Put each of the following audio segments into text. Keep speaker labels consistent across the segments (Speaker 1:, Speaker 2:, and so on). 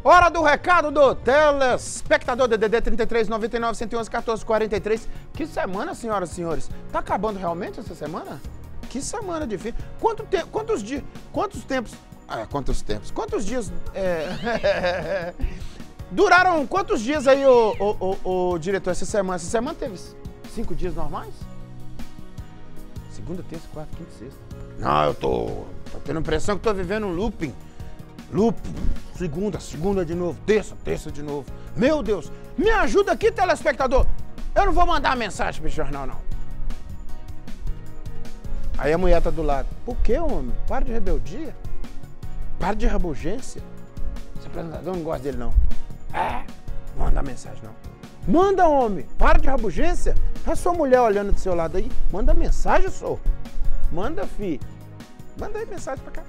Speaker 1: Hora do recado do telespectador DDD 33 99 111 14 43. Que semana, senhoras e senhores? Tá acabando realmente essa semana? Que semana difícil. Quantos dias duraram quantos dias aí o diretor essa semana? Essa semana teve 5 dias normais? Segunda, terça, quarta, quinta, sexta. Não, eu tô tendo a impressão que tô vivendo um looping. Segunda de novo, terça de novo. Meu Deus, me ajuda aqui, telespectador. Eu não vou mandar mensagem pro jornal, não. Aí a mulher tá do lado. Por que, homem? Para de rebeldia. Para de rabugência. Esse apresentador não gosta dele, não. Não vou mandar mensagem, não. Manda, homem. Para de rabugência. A sua mulher olhando do seu lado aí. Manda mensagem, sou. Manda, fi. Manda aí mensagem pra cá.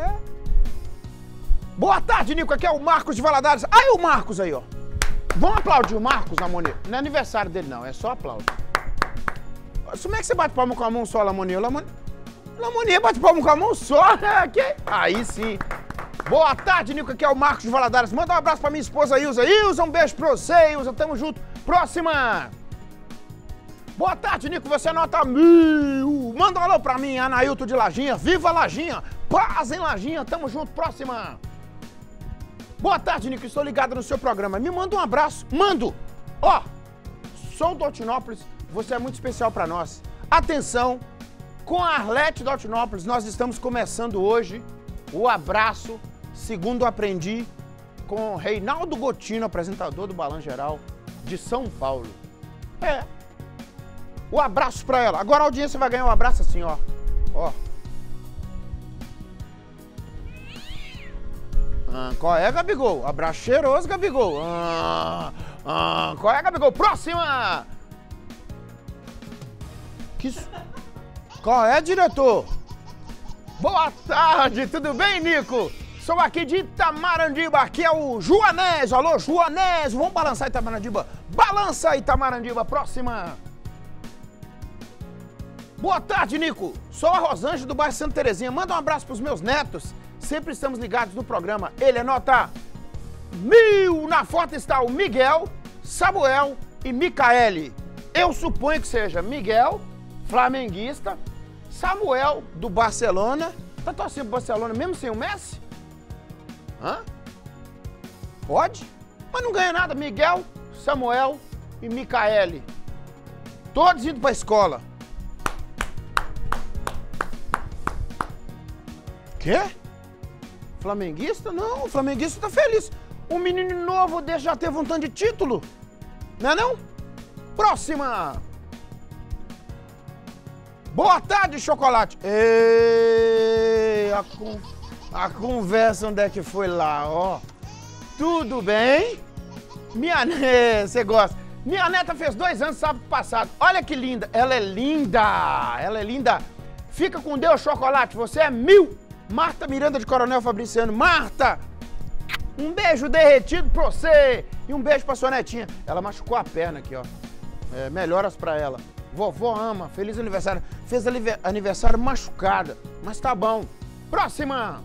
Speaker 1: Boa tarde, Nico. Aqui é o Marcos de Valadares. Aí o Marcos aí, ó. Vamos aplaudir o Marcos, Lamoni. Não é aniversário dele, não. É só aplauso. Como é que você bate palma com a mão só, Lamoni? Lamoni bate palma com a mão só? Aí sim. Boa tarde, Nico. Aqui é o Marcos de Valadares. Manda um abraço pra minha esposa, Ilza. Ilza, um beijo pra você, Ilza. Tamo junto. Próxima. Boa tarde, Nico. Você é nota 1000. Manda um alô pra mim, Anailton de Lajinha. Viva Lajinha. Paz em Lajinha. Tamo junto. Próxima. Boa tarde, Nico. Estou ligado no seu programa. Me manda um abraço. Mando. Ó, sou do Altinópolis. Você é muito especial pra nós. Atenção. Com a Arlete do Altinópolis, nós estamos começando hoje o abraço, segundo aprendi, com Reinaldo Gotino, apresentador do Balanço Geral de São Paulo. O abraço pra ela. Agora a audiência vai ganhar um abraço assim, ó. Ó. Qual é, Gabigol? Abraço cheiroso, Gabigol. Qual é, Gabigol? Próxima! Qual é, diretor? Boa tarde, tudo bem, Nico? Sou aqui de Itamarandiba, aqui é o Joanésio. Alô, Joanésio, vamos balançar Itamarandiba. Balança Itamarandiba, próxima. Boa tarde, Nico. Sou a Rosângela do bairro Santa Terezinha. Manda um abraço pros meus netos. Sempre estamos ligados no programa. Ele é nota 1000. Na foto está o Miguel, Samuel e Micaele. Eu suponho que seja Miguel, flamenguista, Samuel, do Barcelona. Tá torcendo pro Barcelona mesmo sem o Messi? Pode? Mas não ganha nada. Miguel, Samuel e Micaele. Todos indo pra escola. Quê? Flamenguista? Não, o flamenguista tá feliz. Um menino novo desse já teve um tanto de título. Não é não? Próxima! Boa tarde, Chocolate! Ei, a conversa onde é que foi lá, ó? Tudo bem? Você gosta? Minha neta fez 2 anos sábado passado. Olha que linda! Ela é linda! Ela é linda! Fica com Deus, Chocolate! Você é 1000! Marta Miranda de Coronel Fabriciano. Marta! Um beijo derretido pra você! E um beijo pra sua netinha. Ela machucou a perna aqui, ó. Melhoras pra ela. Vovó ama, feliz aniversário. Fez aniversário machucada, mas tá bom. Próxima!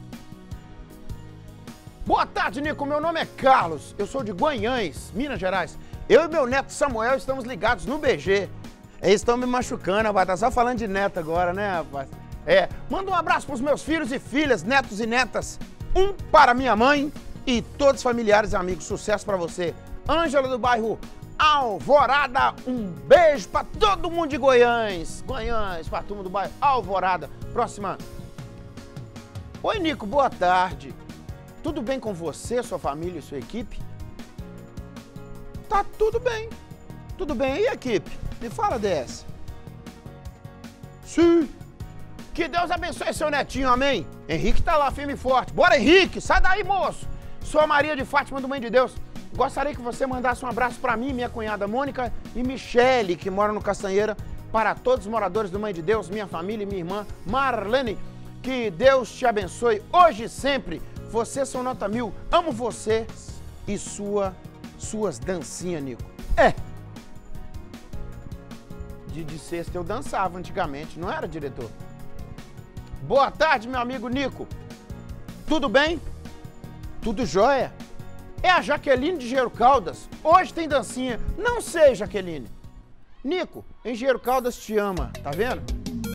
Speaker 1: Boa tarde, Nico. Meu nome é Carlos. Eu sou de Guanhães, Minas Gerais. Eu e meu neto Samuel estamos ligados no BG. Eles estão me machucando, rapaz. Tá só falando de neto agora, né, rapaz? Manda um abraço pros meus filhos e filhas, netos e netas. Um para minha mãe e todos os familiares e amigos. Sucesso pra você. Ângela do bairro Alvorada, um beijo pra todo mundo de Goiânia. Pra turma do bairro Alvorada. Próxima. Oi, Nico, boa tarde. Tudo bem com você, sua família e sua equipe? Tá tudo bem. Tudo bem. E a equipe? Me fala dessa. Sim. Que Deus abençoe seu netinho, amém? Henrique tá lá firme e forte. Bora, Henrique, sai daí, moço. Sou a Maria de Fátima do Mãe de Deus. Gostaria que você mandasse um abraço para mim, minha cunhada Mônica e Michele, que moram no Castanheira, para todos os moradores do Mãe de Deus, minha família e minha irmã Marlene. Que Deus te abençoe hoje e sempre. Vocês são nota 1000. Amo vocês e suas dancinhas, Nico. De sexta eu dançava antigamente, não era, diretor? Boa tarde, meu amigo Nico. Tudo bem? Tudo jóia? É a Jaqueline de Engenheiro Caldas. Hoje tem dancinha. Não sei, Jaqueline. Nico, Engenheiro Caldas te ama, tá vendo?